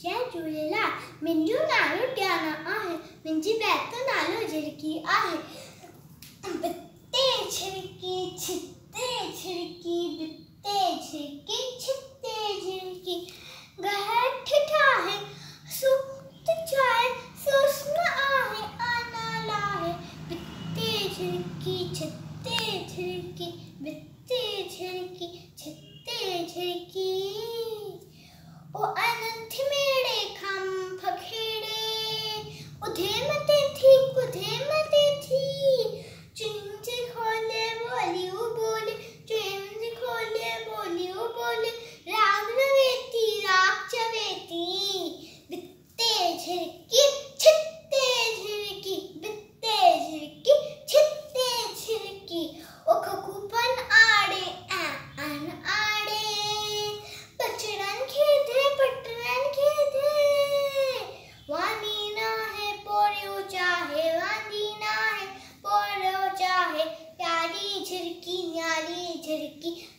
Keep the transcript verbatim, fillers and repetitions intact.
जय झूलेलाल। मुंहिंजो नालो टियाना आहे। मुंहिंजी बैत जो नालो झिरकी आहे। बिते झिरकी छिते झिरकी बिते झिरकी छिते झिरकी गहठ ठाहे सुत जाए सुस्म आहे आना लाहे। बिते झिरकी छिते झिरकी बिते झिरकी छिते झिरकी ओ अनंत मेरे खम फखेड़े उधे मते थी कुधे मते थी चुंज खोले बोली ओ बोले चुंज खोले बोली ओ बोले राग रवेती राग चवेती। बिते झिरकी छिते झिरकी बिते झिरकी छिते झिरकी ओ खकुपन आड़े आ अन आड़े पचड़न खेदे पटरन खेदे वानी ना है पोरियो चाहे वानी ना है पोरियो चाहे प्यारी झिरकी न्यारी झिरकी